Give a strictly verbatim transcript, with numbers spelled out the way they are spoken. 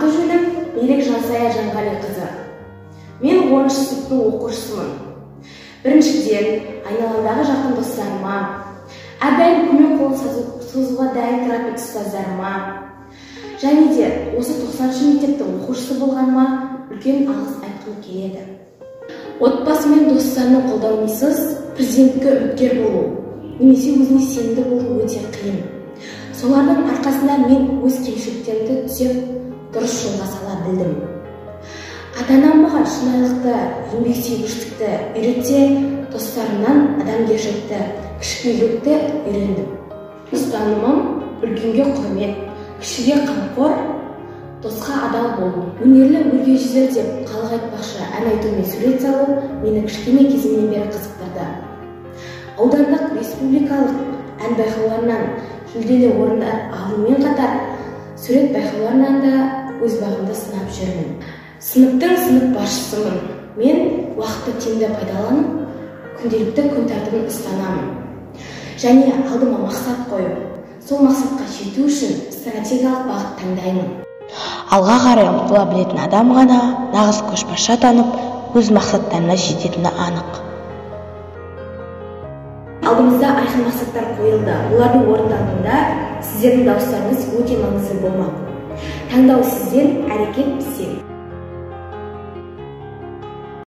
Аты-жөнім Мерек Жансая Жанғалиқызы. Мен оныншы сыныптың оқушысымын. Біріншіден, айналамдағы жақын достарыма, әрдайым көмек қолын созуға дайын тұратын ұстаздарыма, және де осы тоқсаныншы мектептің оқушысы болғаныма үлкен алғыс айтқым келеді. Отбасы мен достарының қолдауынсыз президентке үміткер болу, немесе өзіне сенімді болу өте қиын. Солардың арқасында мен өз кемшіліктерімді түзеп, дұрыс жолға сала білдім. Ата-анам маған шынайылықты, еңбексүйгіштікті үйретсе, достарымнан адамгершілікті, кішіпейілдікті үйрендім. Ұстанымым үлкенге құрмет, кішіге қамқор, досқа адал болу. Өнерлі өрге жүзер деп халық айтпақшы ән айту мен сурет салу мені кішкене кезімнен бері қызықтырды. Аудандық республикалық ән байқауларынан жүлделі орындар алумен қатар, сурет байқауларынан да өз бағымды сынап жүрмін. Сыныптың сынып басшысымын. Мен уақытты тиімді пайдаланып, күнделікті күн тәртібін ұстанамын. Және алдыма мақсат қойып, сол мақсатқа жету үшін стратегиялық бағыт таңдаймын. Алға қарай ұмтыла білетін адам ғана нағыз көшбасшы атанып, өз мақсаттарына жететіні анық. Алдымызда айқын мақсаттар қойылды. Олардың орындалуында сіздердің дауыстарыңыз өте маңызды болмақ. Таңдау сізден, әрекет бізден.